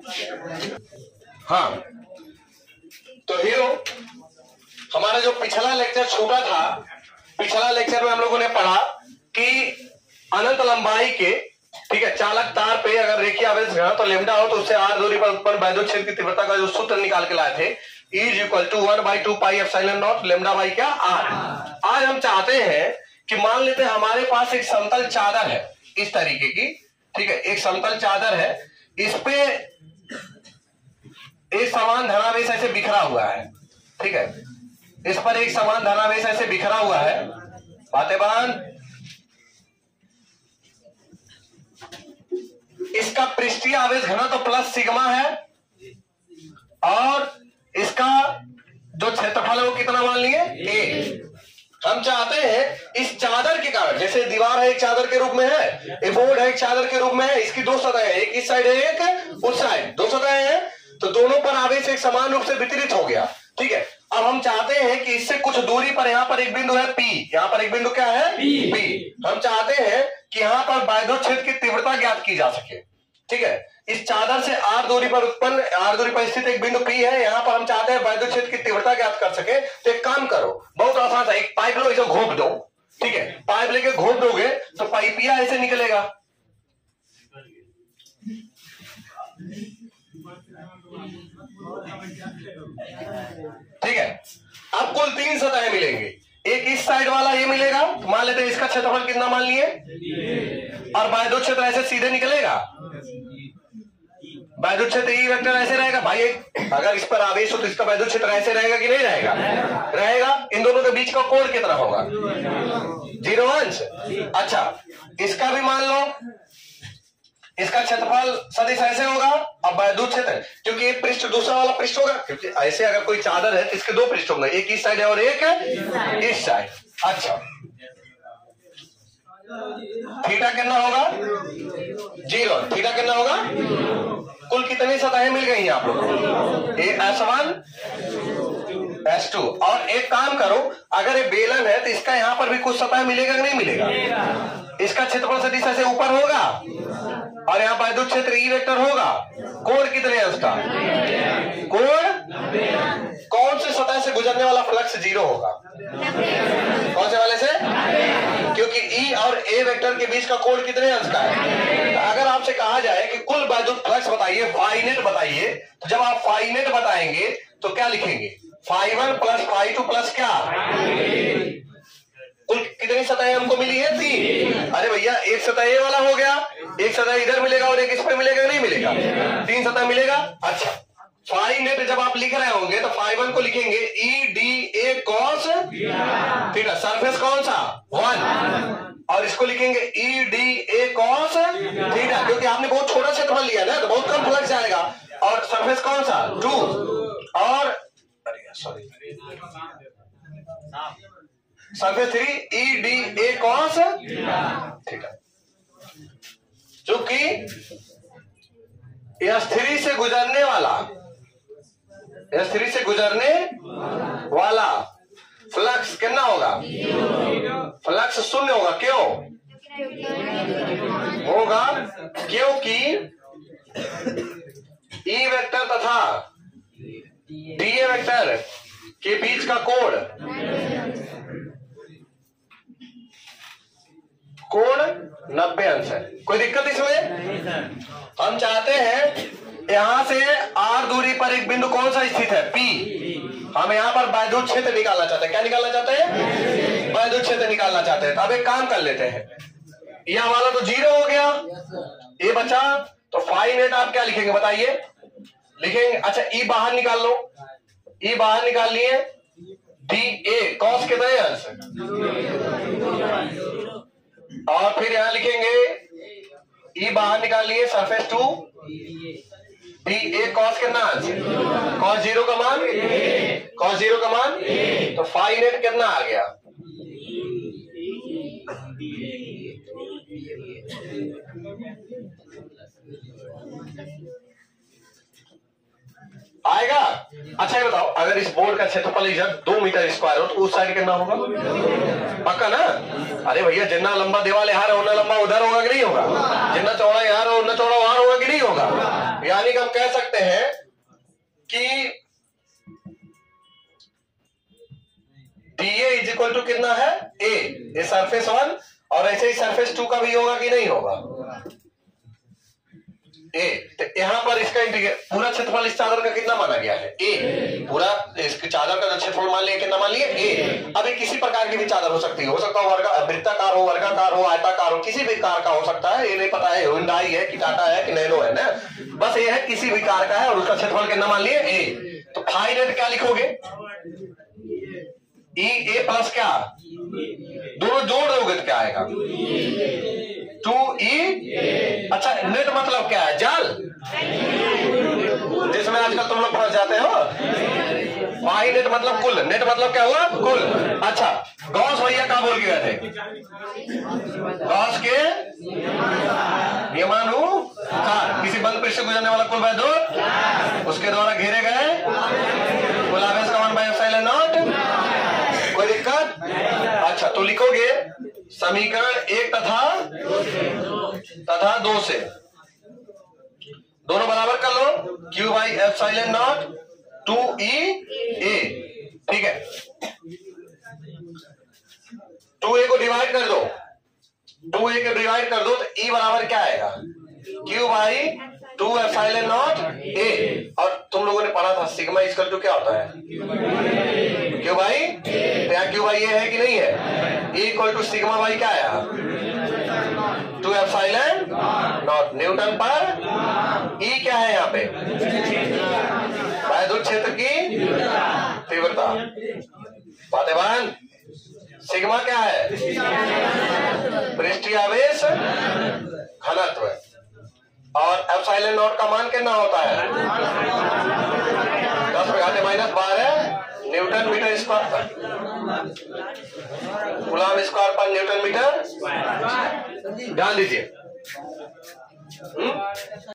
हाँ, तो हीरो हमारा जो पिछला लेक्चर छूटा था, पिछला लेक्चर में हम लोगों ने पढ़ा कि अनंत लंबाई के, ठीक है, चालक तार पे अगर रेखीय आवेश घनत्व तो लेमडा हो तो उससे r दूरी पर उत्पन्न वैद्युत क्षेत्र की तीव्रता का जो सूत्र निकाल के लाए थे, E=1/2πε0 लेमडा बाई क्या r। आज हम चाहते हैं कि मान लेते हैं हमारे पास एक समतल चादर है इस तरीके की, ठीक है, एक समतल चादर है, इस पे एक समान धनावेश ऐसे बिखरा हुआ है, ठीक है, इस पर एक समान धनावेश ऐसे बिखरा हुआ है, बातें बंद। इसका पृष्ठीय आवेश घनत्व तो प्लस सिग्मा है और इसका जो क्षेत्रफल है वो कितना मान लिए a। हम चाहते हैं इस चादर के कारण, जैसे दीवार है एक चादर के रूप में है, एक बोर्ड है एक चादर के रूप में है, इसकी दो सतहें हैं, एक इस साइड है एक उस साइड, दो सतहें हैं, तो दोनों पर आवेश एक समान रूप से वितरित हो गया, ठीक है। अब हम चाहते हैं कि इससे कुछ दूरी पर यहाँ पर एक बिंदु है P, यहाँ पर एक बिंदु क्या है P। हम चाहते हैं कि यहाँ पर वैद्युत क्षेत्र की तीव्रता ज्ञात की जा सके, ठीक है। इस चादर से r दूरी पर स्थित एक बिंदु P है, यहाँ पर हम चाहते हैं वैद्युत क्षेत्र की तीव्रता ज्ञात कर सके। तो एक काम करो, बहुत आसान है, एक पाइप लो, इसे घोंप दो, ठीक है, पाइप लेके घोंप दोगे तो पाइपिया ऐसे निकलेगा, ठीक है। अब कुल 3 सतहें मिलेंगी, एक इस साइड वाला ये मिलेगा, मान लेते हैं इसका क्षेत्रफल कितना मान लिए, और वैद्युत क्षेत्र ऐसे सीधे निकलेगा, वैद्युत क्षेत्र ई वेक्टर ऐसे रहेगा भाई, अगर इस पर आवेश हो तो इसका वैद्युत क्षेत्र ऐसे रहेगा कि नहीं रहेगा, रहेगा। इन दोनों के बीच का कोण कितना होगा 0 अंश। अच्छा, इसका भी मान लो, इसका क्षेत्रफल सदिश ऐसे होगा, अब वैद्युत क्षेत्र, क्योंकि एक पृष्ठ दूसरा वाला पृष्ठ होगा, क्योंकि ऐसे अगर कोई चादर है तो इसके 2 पृष्ठ होंगे, एक इस साइड है और एक इस साइड। अच्छा, थीटा कितना होगा 0, थीटा कितना होगा, कुल कितनी सतहें मिल गई हैं आप लोगों को, S1 S2। और एक काम करो, अगर ये बेलन है तो इसका यहाँ पर भी कुछ सतह मिलेगा कि नहीं मिलेगा, इसका क्षेत्रफल सदिश ऐसे ऊपर होगा और यहाँ वैद्युत क्षेत्र ई वेक्टर होगा, कोण कितने है उसका, कोण, कौन से सतह से गुजरने वाला फ्लक्स 0 होगा, कौन से वाले से, क्योंकि ई और ए वेक्टर के बीच का कोण कितने अंश का है। तो अगर आपसे कहा जाए कि कुल वैद्युत फ्लक्स बताइए, फाई नेट बताइए, तो जब आप फाई नेट बताएंगे तो क्या लिखेंगे, φ1 प्लस φ2 प्लस क्या, कुल कितनी सतहें हमको मिली है 3। अरे भैया, एक सतह ये वाला हो गया, एक सतह इधर मिलेगा और एक इस पे मिलेगा नहीं मिलेगा, 3 सतह मिलेगा। अच्छा, फाई नेट जब आप लिख रहे होंगे तो φ1 को लिखेंगे EDA cos थीटा, सरफेस कौन सा 1, और इसको लिखेंगे EDA cos थीटा, क्योंकि आपने बहुत छोटा क्षेत्रफल लिया ना तो बहुत कम फ्लक्स जाएगा, और सरफेस कौन सा 2, और sorry surface 3 EDA cos theta, चूंकि S3 से गुजरने वाला फ्लक्स कितना होगा, फ्लक्स 0 होगा, क्यों होगा, क्योंकि ई वेक्टर तथा डीए वेक्टर के बीच का कोण 90 अंश है। कोई दिक्कत इसमें, हम चाहते हैं यहां से r दूरी पर एक बिंदु कौन सा स्थित है P, हम यहां पर वैद्युत क्षेत्र निकालना चाहते हैं, क्या निकालना चाहते हैं, वैद्युत क्षेत्र निकालना चाहते हैं। तो अब एक काम कर लेते हैं, ये हमारा तो 0 हो गया, ये बचा, तो फाई नेट आप क्या लिखेंगे बताइए, लिखेंगे, अच्छा ई बाहर निकाल लो, ई बाहर निकाल लिए, DA cos कितने अंश, और फिर यहां लिखेंगे ई बाहर निकाल लिए, सरफेस 2 DA cos कितना अंश, cos 0 का मान, cos 0 का मान, तो फाई नेट कितना आ गया, आएगा। अच्छा ये बताओ, अगर इस बोर्ड का क्षेत्रफल इधर 2 मीटर स्क्वायर हो तो उस साइड कितना होगा, पक्का ना। अरे भैया, जितना लंबा दीवार यहाँ है उतना लंबा उधर होगा कि नहीं होगा, जितना चौड़ा यहाँ है उतना चौड़ा वहां होगा कि नहीं होगा। यानी कि हम कह सकते हैं कि DA इज इक्वल टू कितना है A, ये सरफेस 1 और ऐसे ही सरफेस 2 का भी होगा कि नहीं होगा A। तो यहां पर इसका पूरा क्षेत्रफल इस चादर का कितना माना गया है A, पूरा इसकी चादर का क्षेत्रफल मान लिया कितना मान लिया A। अभी किसी प्रकार की भी चादर हो सकती है, हो सकता है वृत्ताकार हो, वर्गाकार हो, आयताकार हो, किसी भी कार का हो सकता है, ये नहीं पता है हुंडई है कि टाटा है कि नैनो है ना, बस ये है किसी भी कार का है और उसका क्षेत्रफल कितना मान लिए A। तो फाई नेट क्या लिखोगे A प्लस क्या, दोनों जोड़ दोगे तो क्या आएगा 2E। अच्छा नेट मतलब क्या है, जाल, जिसमें आजकल तुम लोग फंस जाते हो। फाई नेट मतलब कुल, नेट मतलब क्या हुआ कुल। अच्छा गॉस भैया क्या बोल के गए थे, गॉस के नियमानुसार किसी बंद पृष्ठ से गुजरने वाला कुल वह दूर उसके द्वारा घेरे गए कुल आवेश का 1/ε0। कोई दिक्कत। अच्छा तो लिखोगे समीकरण 1 तथा 2 से दोनों बराबर कर लो, Q/ε0 2EA। ठीक है 2A को डिवाइड कर दो, 2A को डिवाइड कर दो तो E बराबर क्या आएगा Q/2ε0A। और तुम लोगों ने पढ़ा था सिग्मा इक्वल टू क्या होता है Q बाई, यहाँ Q बाई ये है कि नहीं है, E equal to sigma by क्या आया 2ε0 न्यूटन पर। E क्या है यहाँ पे वैद्युत क्षेत्र की तीव्रता। बातेबान सिग्मा क्या है पृष्ठीय आवेश घनत्व और ε0 का मान कितना होता है 10⁻⁻12 newton metre square coulomb square per newton metre. ध्यान दीजिए।